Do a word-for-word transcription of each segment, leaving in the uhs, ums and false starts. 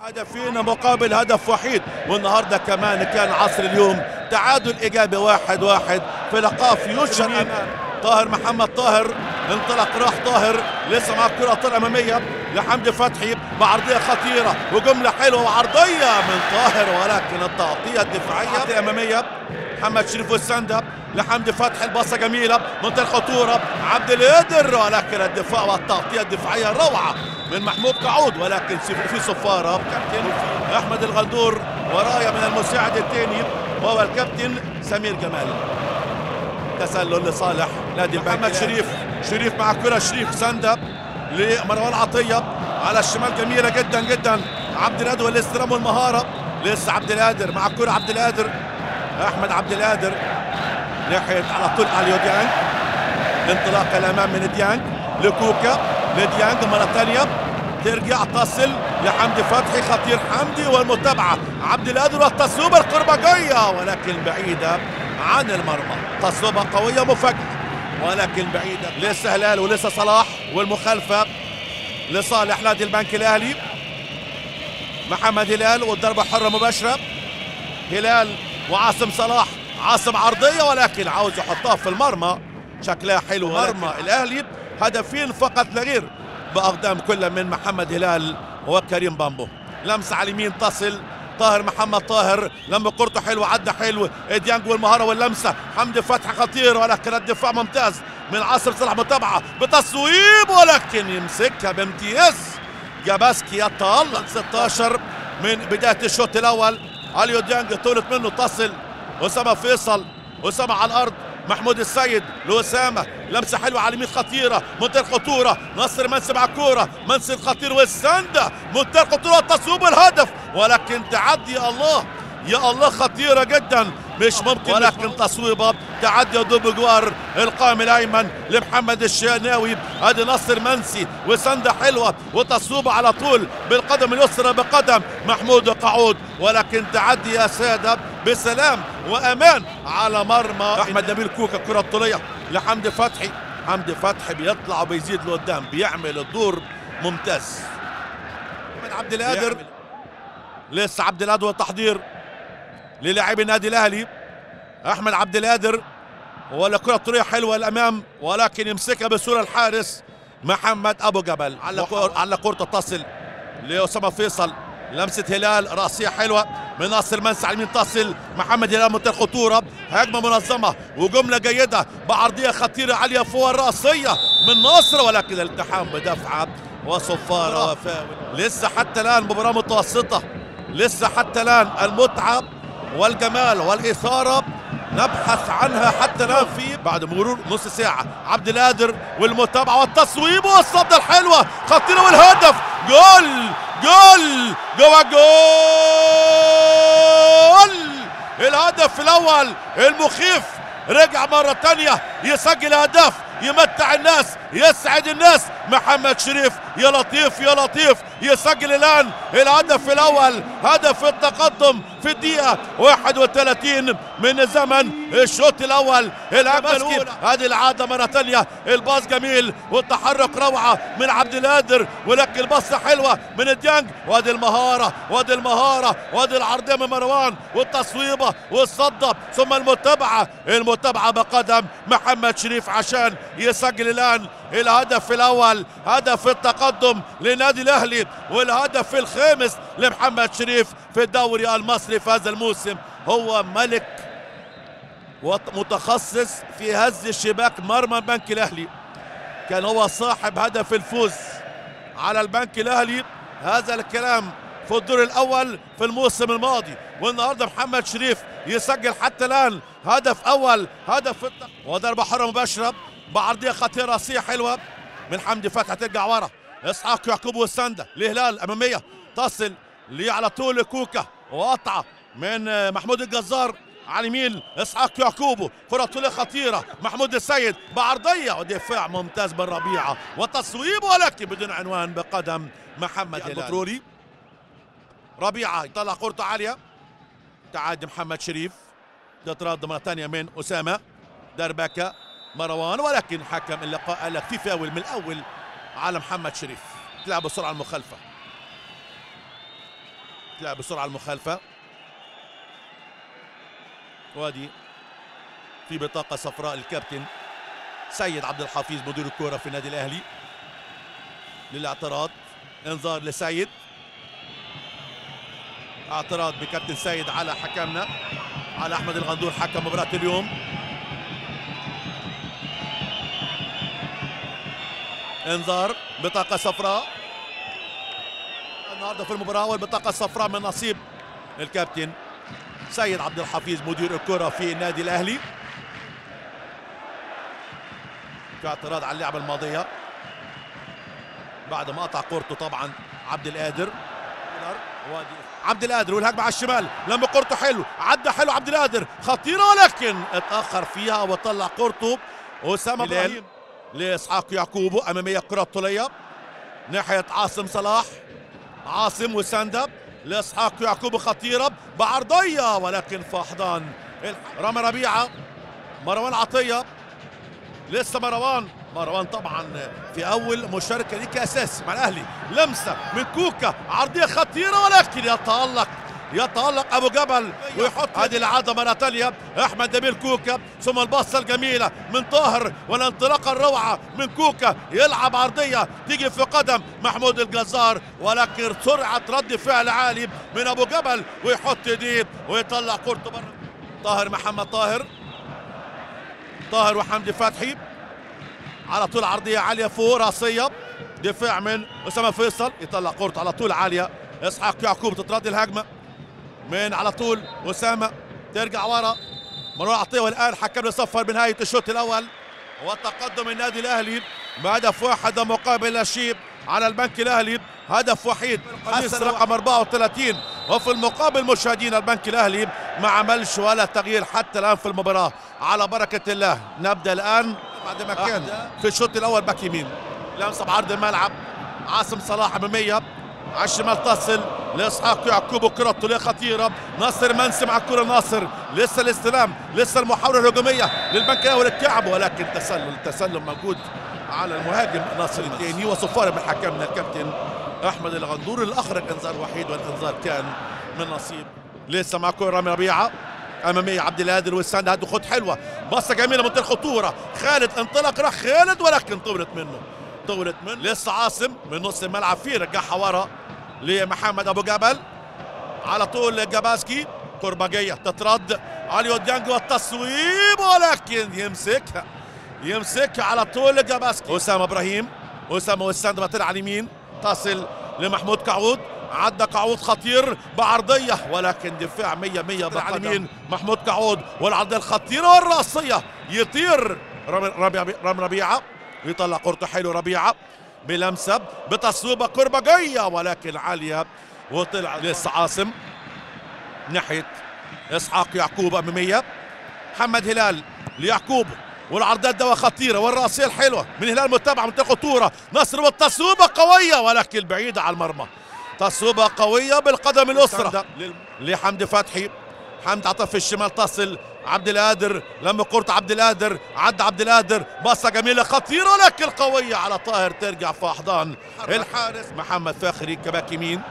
هدفين مقابل هدف وحيد، والنهارده كمان كان عصر اليوم تعادل ايجابي واحد واحد في لقاء فيوتشر امام طاهر محمد طاهر. انطلق راح طاهر، لسه مع الكره طلع اماميه لحمدي فتحي بعرضيه خطيره وجمله حلوه وعرضيه من طاهر، ولكن التغطيه الدفاعيه الاماميه محمد شريف والسنده لحمدي فتحي، الباصه جميله منتهى الخطوره عبد القادر، ولكن الدفاع والتغطيه الدفاعيه روعه من محمود قعود، ولكن في صفاره كابتن احمد الغندور ورايا من المساعد الثاني وهو الكابتن سمير جمال. تسلل لصالح نادي محمد شريف، شريف مع الكره، شريف سنده لمروان عطيه على الشمال جميله جدا جدا، عبد القادر والاستلام والمهاره، لسه عبد القادر مع الكره، عبد القادر احمد عبد القادر ناحيه على طول اليو ديانج، الانطلاقه الامام من ديانج لكوكا لديانج مره ثانيه ترجع تصل لحمدي فتحي، خطير حمدي والمتابعه عبد القادر والتصويبه القربجيه ولكن بعيده عن المرمى، تصويبه قويه مفاجاه ولكن بعيده. لسه هلال ولسه صلاح والمخالفه لصالح نادي البنك الاهلي. محمد هلال والضربه حره مباشره، هلال وعاصم صلاح، عاصم عرضيه ولكن عاوز يحطها في المرمى، شكلها حلو مرمى الاهلي. هدفين فقط لا غير باقدام كل من محمد هلال وكريم بامبو. لمسه على اليمين تصل طاهر محمد طاهر، لما كورته حلوه عدى حلو ديانج والمهاره واللمسه، حمدي فتحي خطير ولكن الدفاع ممتاز من عاصم صلاح، متابعه بتصويب ولكن يمسكها بامتياز جاباسكي يتألق. ستة عشر من بدايه الشوط الاول، اليو ديانج طولت منه تصل اسامه فيصل، اسامه على الارض، محمود السيد لأسامة، لمسه حلوه على اليمين خطيره منتهى الخطوره، نصر منسي مع الكوره، منسي الخطير والسنده منتهى الخطوره والتصويب الهدف، ولكن تعدي الله يا الله خطيره جدا مش ممكن، ولكن تصويبه تعدي دوب جوار القائم الايمن لمحمد الشناوي، ادي نصر منسي وسنده حلوه وتصويبه على طول بالقدم اليسرى بقدم محمود قعود، ولكن تعدي يا ساده بسلام وامان على مرمى احمد نبيل كوكا. الكره الطوليه لحمدي فتحي، حمدي فتحي بيطلع وبيزيد لقدام، بيعمل الدور ممتاز. احمد عبد القادر، لسه عبد القادر والتحضير للاعبي النادي الاهلي. احمد عبد القادر ولا كره طوليه حلوه الامام ولكن يمسكها بسهوله الحارس محمد ابو جبل، على على كورته تصل لاسامه فيصل، لمسه هلال راسيه حلوه من ناصر منسي على اليمين تصل محمد هلال منتهى الخطوره، هجمه منظمه وجمله جيده بعرضيه خطيره عاليه فوق الراسيه من ناصر، ولكن الالتحام بدفعه وصفاره وفاول. لسه حتى الان مباراه متوسطه، لسه حتى الان المتعه والجمال والاثاره نبحث عنها حتى الان في بعد مرور نص ساعه. عبد القادر والمتابعه والتصويب والصده الحلوه خطيره والهدف، جول جول جوا جول، الهدف الاول المخيف رجع مره ثانيه يسجل اهداف، يمتع الناس، يسعد الناس، محمد شريف يا لطيف يا لطيف يسجل الان الهدف الاول، هدف التقدم في الدقيقه واحد وثلاثين من زمن الشوط الاول. الهجمه الاولى هذه العاده مره ثانيه، الباص جميل والتحرك روعه من عبد القادر، ولكن الباصه حلوه من ديانج، وادي المهاره وادي المهاره وادي العرضيه من مروان والتصويبه والصده ثم المتابعه، المتابعه بقدم محمد شريف عشان يسجل الان الهدف الاول، هدف التقدم للنادي الاهلي والهدف الخامس لمحمد شريف في الدوري المصري في هذا الموسم. هو ملك ومتخصص في هز الشباك مرمى البنك الاهلي، كان هو صاحب هدف الفوز على البنك الاهلي، هذا الكلام في الدور الاول في الموسم الماضي، والنهارده محمد شريف يسجل حتى الان هدف اول، هدف التق... وضربه حره مباشره بعرضيه خطيره راسيه حلوه من حمدي فتحي ترجع ورا، اسحاق يعقوب والسنده لهلال الاماميه تصل لي على طول كوكا وقطعه من محمود الجزار على اليمين، اسحاق يعقوب كره طوليه خطيره، محمود السيد بعرضيه ودفاع ممتاز من ربيعه وتصويب ولكن بدون عنوان بقدم محمد البترولي. ربيعه يطلع كورته عاليه، تعادي محمد شريف، تترد مره ثانيه من اسامه دربكه مروان، ولكن حكم اللقاء قال لك في فاول من الاول على محمد شريف، تلعب بسرعه المخالفه. تلعب بسرعه المخالفه. وادي في بطاقه صفراء الكابتن سيد عبد الحفيظ مدير الكره في النادي الاهلي للاعتراض. انذار لسيد، اعتراض بكابتن سيد على حكمنا على احمد الغندور حكم مباراه اليوم. انذار، بطاقه صفراء النهارده في المباراه، والبطاقه الصفراء من نصيب الكابتن سيد عبد الحفيظ مدير الكره في النادي الاهلي. في اعتراض على اللعبه الماضيه بعد ما قطع كورته طبعا عبد القادر. عبد القادر والهجمه على الشمال لما كورته حلو، عدى حلو عبد القادر، خطيره ولكن اتاخر فيها وطلع كورته. اسامه ابراهيم لاسحاق يعقوب، اماميه كره طوليه ناحيه عاصم صلاح. عاصم وساندا لاسحاق يعقوب، خطيره بعرضيه ولكن في احضان رامي ربيعه. مروان عطيه، لسه مروان مروان طبعا في اول مشاركه ليه كاساسي مع الاهلي. لمسه من كوكا، عرضيه خطيره ولكن يتالق يتالق ابو جبل ويحط هذه العاده مره ثانيه. احمد نبيل كوكا، ثم البصه الجميله من طاهر والانطلاقه الروعه من كوكا، يلعب عرضيه تيجي في قدم محمود الجزار ولكن سرعه رد فعل عالي من ابو جبل ويحط ايديه ويطلع كورته بره. طاهر محمد طاهر طاهر وحمدي فتحي على طول، عرضيه عاليه فوق راسيه، دفاع من اسامه فيصل، يطلع كورته على طول عاليه. اسحاق يعقوب تترد الهجمه من على طول اسامه، ترجع ورا مروان عطيه، والان حكم صفر بنهايه الشوط الاول وتقدم النادي الاهلي بهدف واحد مقابل لا شيء على البنك الاهلي. هدف وحيد حسن رقم أربعة وثلاثين، وفي المقابل مشاهدين البنك الاهلي ما عملش ولا تغيير حتى الان في المباراه. على بركه الله نبدا الان بعد ما كان في الشوط الاول باك يمين. لمسه بعرض الملعب، عاصم صلاح اماميه على الشمال تصل لاسحاق يعقوب، الكره الطوليه خطيره. ناصر منسي مع الكره، ناصر لسه الاستلام، لسه المحاوله الهجوميه للبنك الاهلي الكعب ولكن تسلل التسلل موجود على المهاجم ناصر الديني وصفاره من حكمنا الكابتن احمد الغندور اللي اخرج انذار وحيد، والانذار كان من نصيب. لسه مع كره رامي ربيعه اماميه عبد القادر والسند، هذه خد حلوه، بصه جميله منطقه الخطوره. خالد انطلق راح خالد ولكن طولت منه طولت منه لسه عاصم من نص الملعب فيه، رجعها ورا لمحمد ابو جبل على طول. جاباسكي كرباجيه تترد علي وديانج والتصويب ولكن يمسكها يمسكها على طول جاباسكي. اسامه ابراهيم، اسامه والسند بطلع على اليمين، تصل لمحمود كعود، عدى كعود خطير بعرضيه ولكن دفاع مية مية على اليمين. محمود كعود والعرضيه الخطيره والراسيه، يطير رامي ربيعه ويطلع كورته حلو. ربيعه بلمسه بتصويبه كرباجيه ولكن عاليه وطلع لسه عاصم ناحيه اسحاق يعقوب اماميه. محمد هلال ليعقوب والعرضات دوا خطيره والراسيه الحلوه من هلال متابعه من الخطوره. نصر والتصويبه قويه ولكن بعيده على المرمى، تصويبه قويه بالقدم اليسرى لحمدي فتحي. حمدي عطف في الشمال، تصل عبد القادر لما كرة عبد القادر، عدى عبد القادر، باصه جميله خطيره لكن قويه على طاهر، ترجع في احضان الحارس محمد فاخري كباك يمين.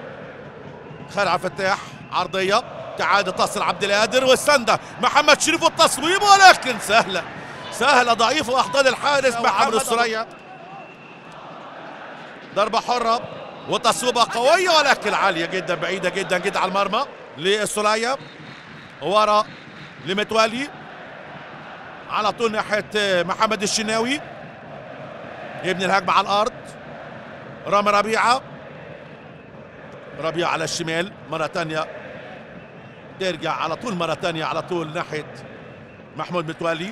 خالد فتاح عرضيه كعاده، تصل عبد القادر والسنده محمد شريف والتصويب ولكن سهله سهله ضعيفه واحضان الحارس محمد السرية. ضربه حره وتصويبه قويه ولكن عاليه جدا بعيده جدا جدا على المرمى للسولية. ورا لمتولي على طول ناحيه محمد الشناوي، يبني الهجمه على الارض. رامي ربيعه ربيعه على الشمال مره ثانيه، ترجع على طول مره ثانيه على طول ناحيه محمود متولي.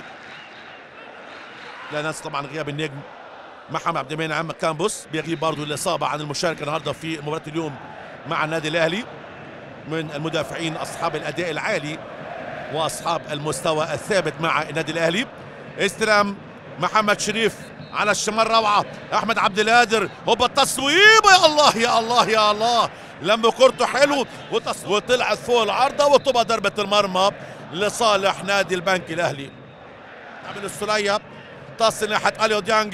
لا ننسى طبعا غياب النجم محمد عبد المنعم كامبوس، بيغيب برضه الاصابه عن المشاركه النهارده في مباراه اليوم مع النادي الاهلي، من المدافعين اصحاب الاداء العالي واصحاب المستوى الثابت مع النادي الاهلي. استلام محمد شريف على الشمال، روعه احمد عبد القادر، هوبا التصويب، يا الله يا الله يا الله، لما كورته حلو وطلعت فوق العارضه وتبقى ضربه المرمى لصالح نادي البنك الاهلي. عبد السولية تصل ناحيه اليو ديانج،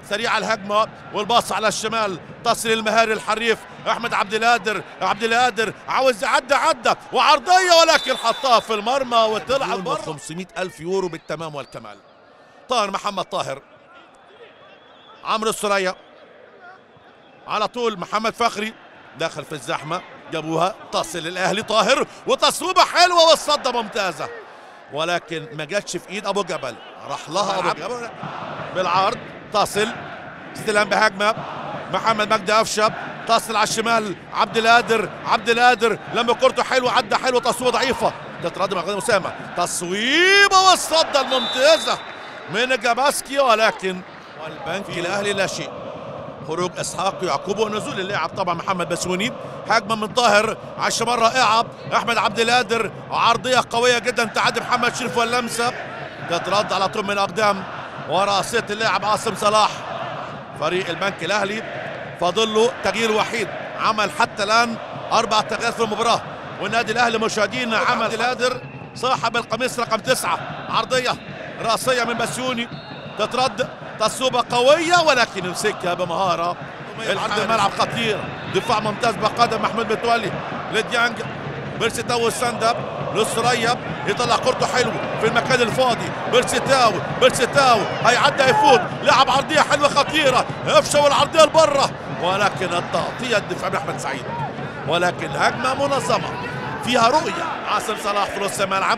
سريع الهجمه والباص على الشمال، تصل المهاري الحريف احمد عبد القادر. عبد القادر عاوز يعدي، عدى وعرضيه ولكن حطها في المرمى وطلعت بره. خمسمائة الف يورو بالتمام والكمال. طاهر محمد طاهر، عمرو السرية على طول، محمد فخري داخل في الزحمه، جابوها تصل الاهلي. طاهر وتصويبه حلوه والصده ممتازه ولكن ما جاتش في ايد ابو جبل، راح لها ابو جبل بالعرض. تصل استلام بهجمه محمد مجدي افشب، تصل على الشمال عبد القادر. عبد القادر لما كورته حلوه، عدى حلوه، تصويبه ضعيفه، تتردد مع اسامه، تصويبه والصده الممتازه من جاباسكي ولكن والبنك الاهلي لا شيء. خروج اسحاق يعقوب ونزول اللاعب طبعا محمد بسوني. هجمه من طاهر على الشمال رائعه، احمد عبد القادر، عرضيه قويه جدا تعدي محمد شريف واللمسه، تترد على طول من اقدام وراسيه اللاعب عاصم صلاح. فريق البنك الاهلي فاضل له تغيير وحيد، عمل حتى الان اربع تغييرات في المباراه، والنادي الاهلي مشاهدينا عمل. عبد القادر صاحب القميص رقم تسعه، عرضيه راسيه من بسيوني، تترد تصوبه قويه ولكن يمسكها بمهاره. عرض الملعب خطير، دفاع ممتاز بقدم محمود متولي لديانج، بيرسي تاو السندب للسرية، يطلع كورته حلو في المكان الفاضي. بيرسي تاو، بيرسي تاو هيعدي يفوت، لعب عرضيه حلوه خطيره، افشوا العرضيه لبره ولكن التغطيه الدفاع من احمد سعيد، ولكن هجمه منظمه فيها رؤيه. عاصم صلاح في نص الملعب،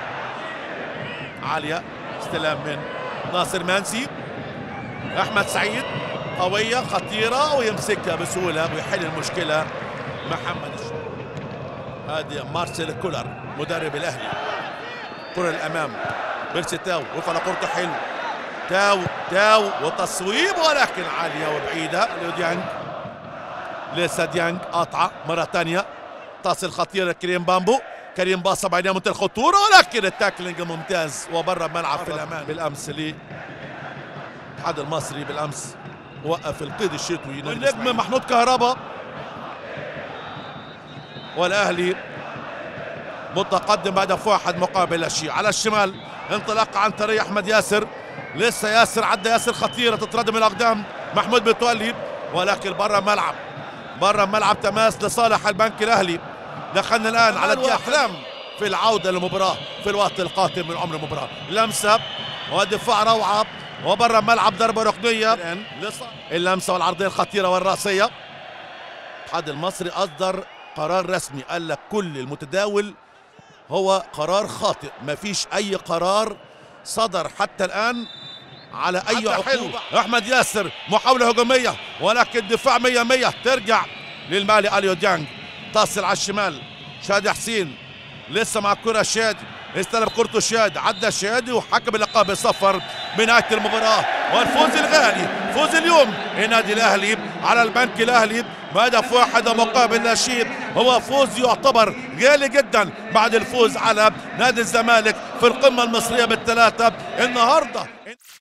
عاليه استلام من ناصر منسي، احمد سعيد قويه خطيره ويمسكها بسهوله ويحل المشكله محمد الشريف. هذه مارسيل كولر مدرب الاهلي، كره الامام، بيرسي تاو وفى كورته حلو، تاو تاو وتصويب ولكن عاليه وبعيده لديانج. لسه ديانج قاطعه مره ثانيه، تصل خطيره كريم بامبو، كريم باصه بعدين منتهى الخطوره ولكن التاكلينج ممتاز وبره الملعب في الامان. بالامس للاتحاد المصري بالامس وقف القيد الشتوي النجم محمود كهربا، والاهلي متقدم بهدف واحد مقابل لا شيء. على الشمال انطلاق عن طريق احمد ياسر، لسه ياسر، عدى ياسر خطيره، تترد من الاقدام محمود متولي ولكن بره الملعب، بره الملعب، تماس لصالح البنك الاهلي. دخلنا الان على دقيقه احلام في العوده للمباراه في الوقت القاتم من عمر المباراه. لمسه ودفاع روعه وبره الملعب، ضربه ركنيه، اللمسه والعرضيه الخطيره والراسيه. الاتحاد المصري اصدر قرار رسمي، قال لك كل المتداول هو قرار خاطئ، ما فيش اي قرار صدر حتى الان على اي عقوبه. احمد ياسر محاوله هجوميه ولكن دفاع مية مية، ترجع للمالي اليو ديانج، تصل على الشمال شادي حسين، لسه مع الكره شادي، استلم كورته شادي، عدى شادي وحكم اللقاء بصفر بنهايه المباراه. والفوز الغالي، فوز اليوم النادي الاهلي على البنك الاهلي بهدف واحد مقابل لا شيء، هو فوز يعتبر غالي جدا بعد الفوز على نادي الزمالك في القمه المصريه بالثلاثه النهارده.